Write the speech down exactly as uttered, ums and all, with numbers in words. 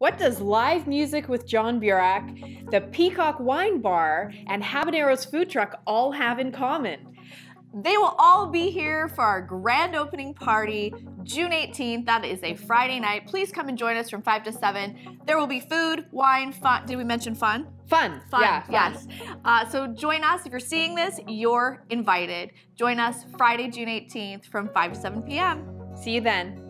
What does live music with John Burak, the Peacock Wine Bar, and Habanero's food truck all have in common? They will all be here for our grand opening party, June eighteenth. That is a Friday night. Please come and join us from five to seven. There will be food, wine, fun. Did we mention fun? Fun. Fun, yeah, fun. yes. Uh, so join us. If you're seeing this, you're invited. Join us Friday, June eighteenth from five to seven p m See you then.